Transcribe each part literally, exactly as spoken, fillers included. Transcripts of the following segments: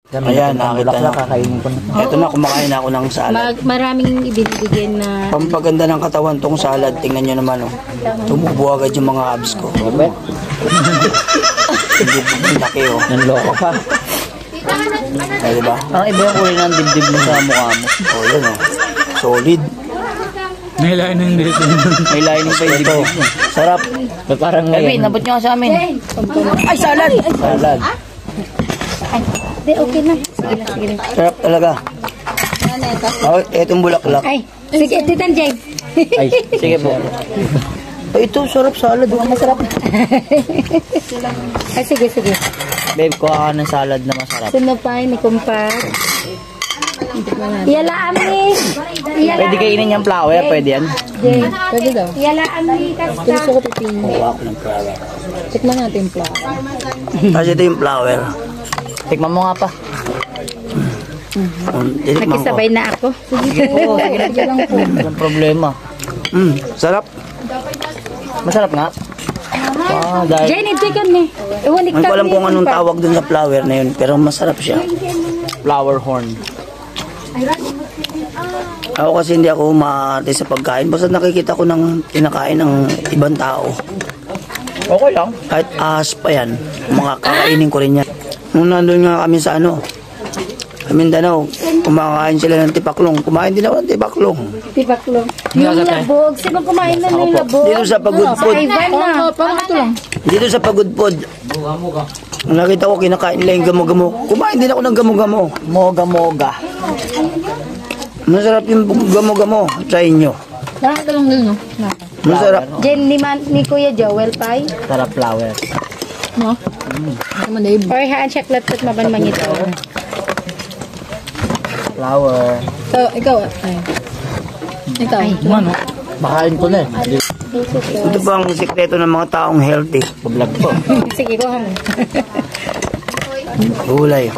Ayan, nakita na. Kakainin ko na. Ito na, kumakain ako ng salad. Mag, maraming ibinibigay na... Pampaganda ng katawan tong salad. Tingnan nyo naman, oh. Tumubo agad yung mga abs ko. Robert? Hindi laki, oh. Nanloko pa. Ay, diba? Parang iba yung kulay ng dibdib mo sa mukha mo. Oh, yun, oh. Solid. May lining dito. May lining pa yung dibdib mo. Sarap. Parang ngayon. Ay, nabot nyo ka sa amin. Ay, salad! Salad. Ay, okay na. Sige na, sige na. Sarap talaga. Oh, etong bulaklak. Ay, sige, Titan Jay. Ay, sige po. Oh, ito, sarap salad. Oh. Masarap. Ay, sige, sige. Babe, kuha ka ng salad na masarap. Sunod pa, ni kumpat. Iyalaan ni. Pwede kainin yung flower, pwede yan. Jay, pwede daw. Iyalaan ni. Gusto ko titingin. Kuha ako ng flower. Tikman natin yung flower. Kasi ito yung flower. Tikman mo nga pa. Um, tinikman ko. Nakisabay na ako. Sige po. Sige lang po. Walang problema. Mm, sarap. Masarap nga. Ah, dahil... Jay, nitikan ni. Ewan, Hindi ko alam kung anong tawag dun sa flower na yun, pero masarap siya. Flower horn. Ako kasi hindi ako maarte sa pagkain. Basta nakikita ko ng kinakain ng ibang tao. Okay lang. Kahit ahas pa yan, mga kakainin ko rin yan. Nung nandun nga kami sa ano, sa Mindanao, kumakain sila ng tipaklong. Kumain din ako ng tipaklong. Tipaklong. Yung labog. Sino kumain na ng labog? Dito sa Pagudpod. Ivan na. Parang ito lang. Dito sa Pagudpod. Nung nakita ko kinakain nila yung gamo-gamo. Kumain din ako ng gamo-gamo. Moga-moga. Masarap yung gamo-gamo sa inyo. Parang ito lang din, no? Masarap. Jen, ni, man, ni Kuya Joel Pai. Sarap flower. No? Mm. Or haan siya klatot mabanmang ito. Flower. So, ikaw. Ay. Ikaw. Ay, Ano? Makain ko na eh. Ito pa ang sikreto ng mga taong healthy. Pablag po. sige, kuha mo. Gulay.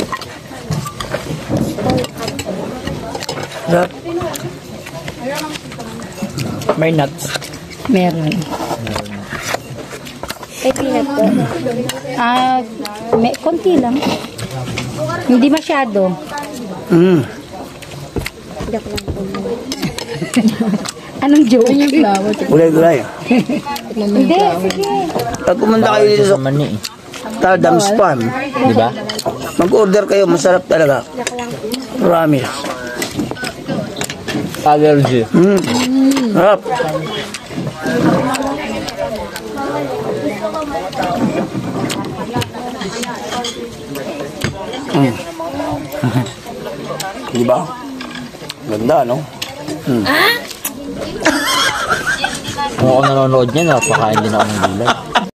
Sarap. May nuts. Meron. Ay, peanut po. Ah, may, konti lang. Hindi masyado. Mm. Anong joke? Gulay-gulay. Hindi, sige. Pag pumunta kayo dito sa Mani. Tadam's Farm, Di ba? mag-order kayo. Masarap talaga. Promise. Allergy. Mm. Sarap. Mm. Diba? Ganda, no? Mm. Kung ako nanonood niya, napakain din ako ng gulay.